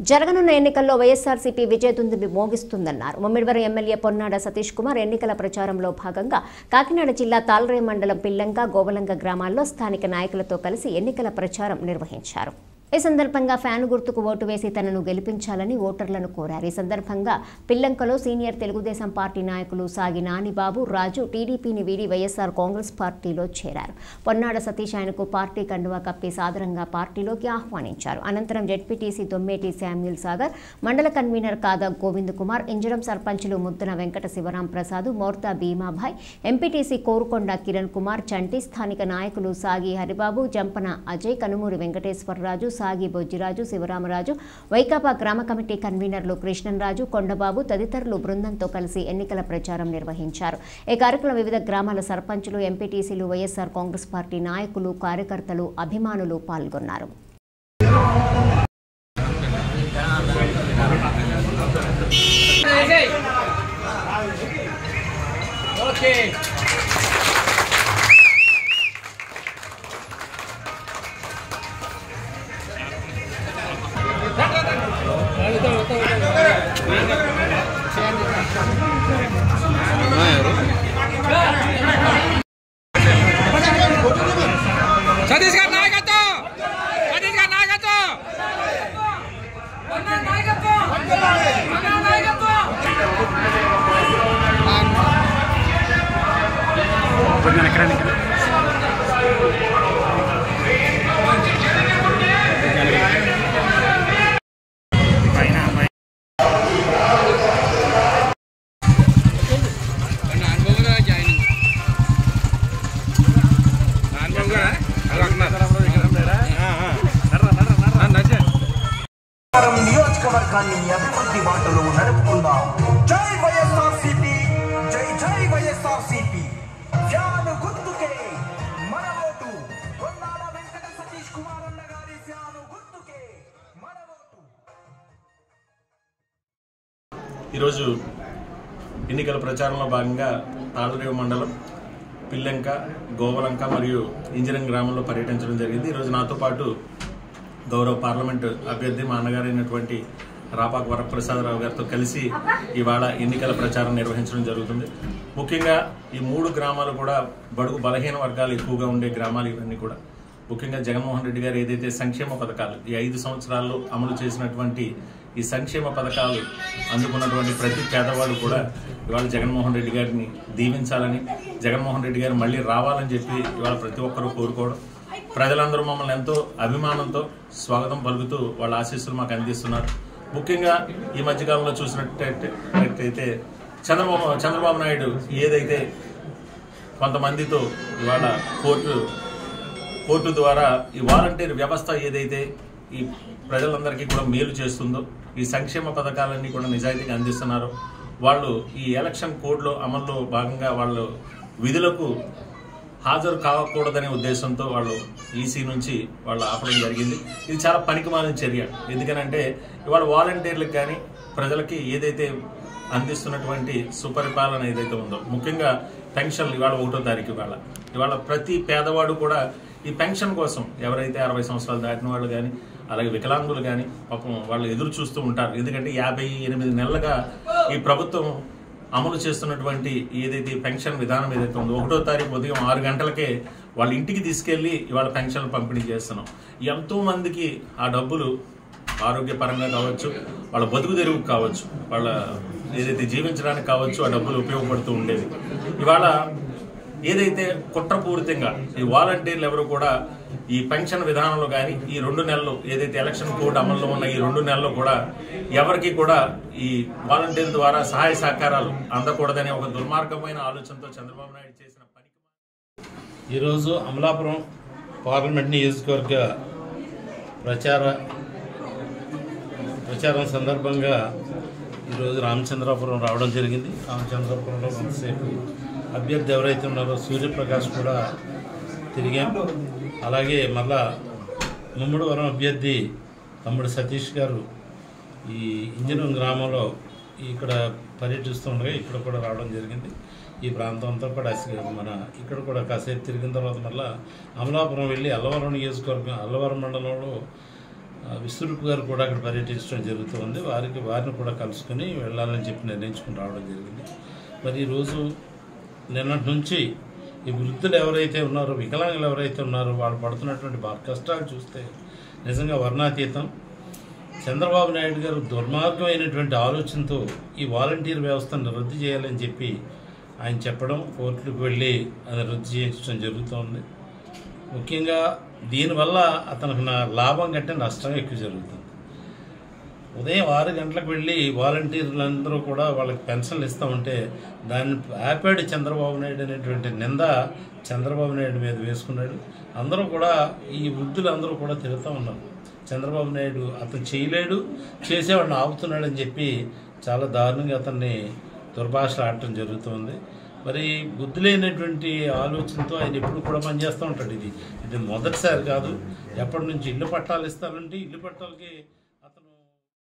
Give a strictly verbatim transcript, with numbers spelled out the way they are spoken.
జరగనున్న ఎన్నికల్లో వైఎస్ఆర్సీపీ విజయదుందుబి మోగిస్తుందన్నారు. ముమ్మిడివరం ఎమ్మెల్యే పొన్నాడ సతీష్ కుమార్ ఎన్నికల ప్రచారంలో భాగంగా కాకినాడ జిల్లా తాల్రే మండలం పిల్లంక, గోవలంక గ్రామాల్లో స్థానిక నాయకులతో కలిసి ఎన్నికల ప్రచారం నిర్వహించారు. ఈ సందర్భంగా ఫ్యాన్ గుర్తుకు ఓటు వేసి తనను గెలిపించాలని ఓటర్లను కోరారు. ఈ సందర్భంగా పిల్లంకలో సీనియర్ తెలుగుదేశం పార్టీ నాయకులు సాగి నానిబాబు, రాజు టీడీపీని వీడి వైఎస్ఆర్ కాంగ్రెస్ పార్టీలో చేరారు. పొన్నాడ సతీష్ ఆయనకు పార్టీ కండువా కప్పి సాదరంగా పార్టీలోకి ఆహ్వానించారు. అనంతరం జెడ్పీటీసీ దొమ్మేటి శామ్యూల్ సాగర్, మండల కన్వీనర్ కాదా గోవింద్ కుమార్, ఇంజరం సర్పంచులు ముద్దన వెంకట శివరాం ప్రసాద్, మోర్తా భీమాభాయ్, ఎంపీటీసీ కోరుకొండ కిరణ్ కుమార్, చంటి, స్థానిక నాయకులు సాగి హరిబాబు, జంపన అజయ్, కనుమూరి వెంకటేశ్వరరాజు, సాగి బొజ్జిరాజు, శివరామరాజు, వైకాపా గ్రామ కమిటీ కన్వీనర్లు కృష్ణంరాజు, కొండబాబు తదితరులు బృందంతో కలిసి ఎన్నికల ప్రచారం నిర్వహించారు. ఈ కార్యక్రమంలో వివిధ గ్రామాల సర్పంచులు, ఎంపీటీసీలు, వైఎస్ఆర్ కాంగ్రెస్ పార్టీ నాయకులు, కార్యకర్తలు, అభిమానులు పాల్గొన్నారు. సతీష్ గారి నాయకత్వం, సతీష్ గారి నాయకత్వం, నియోజకవర్గాన్ని అభివృద్ధి బాటలో నడుపుకుందాం. జై వైఎస్ఆర్సీపీ, జై జై వైఎస్ఆర్సీపీ. ఫ్యాను గుర్తుకే మన ఓటు. పొన్నాడ వెంకట సతీష్ కుమార్ అన్న గారి ఫ్యాను గుర్తుకే మన ఓటు. ఈరోజు ఎన్నికల ప్రచారంలో భాగంగా తాళరేవు మండలం పిల్లంక, గోవలంక మరియు ఇంజరం గ్రామంలో పర్యటించడం జరిగింది. ఈరోజు నాతో పాటు గౌరవ పార్లమెంటు అభ్యర్థి మా అన్నగారైనటువంటి రాపాక వరప్రసాదరావు గారితో కలిసి ఇవాళ ఎన్నికల ప్రచారం నిర్వహించడం జరుగుతుంది. ముఖ్యంగా ఈ మూడు గ్రామాలు కూడా బడుగు బలహీన వర్గాలు ఎక్కువగా ఉండే గ్రామాలు ఇవన్నీ కూడా. ముఖ్యంగా జగన్మోహన్ రెడ్డి గారు ఏదైతే సంక్షేమ పథకాలు ఈ ఐదు సంవత్సరాల్లో అమలు చేసినటువంటి ఈ సంక్షేమ పథకాలు అందుకున్నటువంటి ప్రతి పేదవాడు కూడా ఇవాళ జగన్మోహన్ రెడ్డి గారిని దీవించాలని, జగన్మోహన్ రెడ్డి గారు మళ్ళీ రావాలని చెప్పి ఇవాళ ప్రతి ఒక్కరూ కోరుకోవడం, ప్రజలందరూ మమ్మల్ని ఎంతో అభిమానంతో స్వాగతం పలుకుతూ వాళ్ళ ఆశీస్సులు మాకు అందిస్తున్నారు. ముఖ్యంగా ఈ మధ్యకాలంలో చూసినట్టయితే చంద్రబాబు చంద్రబాబు నాయుడు ఏదైతే కొంతమందితో ఇవాళ కోర్టు కోర్టు ద్వారా ఈ వాలంటీర్ వ్యవస్థ ఏదైతే ఈ ప్రజలందరికీ కూడా మేలు చేస్తుందో, ఈ సంక్షేమ పథకాలన్నీ కూడా నిజాయితీగా అందిస్తున్నారో, వాళ్ళు ఈ ఎలక్షన్ కోడ్లో అమల్లో భాగంగా వాళ్ళు విధులకు హాజరు కాకూడదనే ఉద్దేశంతో వాళ్ళు ఈసీ నుంచి వాళ్ళు ఆపడం జరిగింది. ఇది చాలా పనికిమాలిన చర్య. ఎందుకనంటే ఇవాళ వాలంటీర్లకు కానీ ప్రజలకి ఏదైతే అందిస్తున్నటువంటి సుపరిపాలన ఏదైతే ఉందో, ముఖ్యంగా పెన్షన్లు ఇవాళ ఒకటో తారీఖు ఇవాళ ఇవాళ ప్రతి పేదవాడు కూడా ఈ పెన్షన్ కోసం ఎవరైతే అరవై సంవత్సరాలు దాటిన వాళ్ళు కానీ అలాగే వికలాంగులు కానీ పాపం వాళ్ళు ఎదురు చూస్తూ ఉంటారు. ఎందుకంటే యాభై ఎనిమిది నెలలుగా ఈ ప్రభుత్వం అమలు చేస్తున్నటువంటి ఏదైతే పెన్షన్ విధానం ఏదైతే ఉందో, ఒకటో తారీఖు ఉదయం ఆరు గంటలకే వాళ్ళ ఇంటికి తీసుకెళ్లి ఇవాళ పెన్షన్లు పంపిణీ చేస్తున్నాం. ఎంతో మందికి ఆ డబ్బులు ఆరోగ్యపరంగా కావచ్చు, వాళ్ళ బతుకు తెరువుకు కావచ్చు, వాళ్ళ ఏదైతే జీవించడానికి కావచ్చు ఆ డబ్బులు ఉపయోగపడుతూ ఉండేది. ఇవాళ ఏదైతే కుట్రపూరితంగా ఈ వాలంటీర్లు ఎవరు కూడా ఈ పెన్షన్ విధానంలో కానీ ఈ రెండు నెలలు ఏదైతే ఎలక్షన్ కోడ్ అమల్లో ఉన్న ఈ రెండు నెలలు కూడా ఎవరికి కూడా ఈ వాలంటీర్ల ద్వారా సహాయ సహకారాలు అందకూడదనే ఒక దుర్మార్గమైన ఆలోచనతో చంద్రబాబు నాయుడు చేసిన పని. ఈరోజు అమలాపురం పార్లమెంట్ నియోజకవర్గ ప్రచార ప్రచారం సందర్భంగా ఈరోజు రామచంద్రాపురం రావడం జరిగింది. రామచంద్రాపురంలో కొంతసేపు అభ్యర్థి ఎవరైతే ఉన్నారో సూర్యప్రకాష్ కూడా తిరిగాం. అలాగే మళ్ళా ముమ్మడివరం అభ్యర్థి తమ్ముడు సతీష్ గారు ఈ ఇంజనం గ్రామంలో ఇక్కడ పర్యటిస్తుండగా ఇక్కడ కూడా రావడం జరిగింది. ఈ ప్రాంతం అంతా కూడా మన ఇక్కడ కూడా కాసేపు తిరిగిన తర్వాత మళ్ళీ అమలాపురం వెళ్ళి అల్లవరం నియోజకవర్గం అల్లవరం మండలంలో విశ్వరూప్ గారు కూడా అక్కడ పర్యటించడం జరుగుతుంది. వారికి వారిని కూడా కలుసుకొని వెళ్ళాలని చెప్పి నిర్ణయించుకుని రావడం జరిగింది. మరి ఈరోజు నిన్నటి నుంచి ఈ వృద్ధులు ఎవరైతే ఉన్నారో, వికలాంగులు ఎవరైతే ఉన్నారో వాళ్ళు పడుతున్నటువంటి బాధ కష్టాలు చూస్తే నిజంగా వర్ణాతీతం. చంద్రబాబు నాయుడు గారు దుర్మార్గమైనటువంటి ఆలోచనతో ఈ వాలంటీర్ వ్యవస్థను రద్దు చేయాలని చెప్పి ఆయన చెప్పడం, కోర్టులకు వెళ్ళి అది రద్దు చేయించడం జరుగుతుంది. ముఖ్యంగా దీనివల్ల అతనికి నా లాభం కంటే నష్టం ఎక్కువ జరుగుతుంది. ఉదయం ఆరు గంటలకు వెళ్ళి వాలంటీర్లందరూ కూడా వాళ్ళకి పెన్షన్లు ఇస్తూ ఉంటే దాన్ని ఆపాడు చంద్రబాబు నాయుడు అనేటువంటి నింద చంద్రబాబు నాయుడు మీద వేసుకున్నాడు. అందరూ కూడా ఈ వృద్ధులు అందరూ కూడా తిరుగుతూ ఉన్నారు. చంద్రబాబు నాయుడు అతను చేయలేడు, చేసేవాడిని ఆపుతున్నాడని చెప్పి చాలా దారుణంగా అతన్ని దుర్భాషలు ఆడటం జరుగుతుంది. మరి బుద్ధి లేనటువంటి ఆలోచనతో ఆయన ఎప్పుడు కూడా పనిచేస్తూ ఉంటాడు. ఇది ఇది మొదటిసారి కాదు, ఎప్పటి నుంచి ఇల్లు పట్టాలు ఇస్తారంటే ఇల్లు పట్టాలకి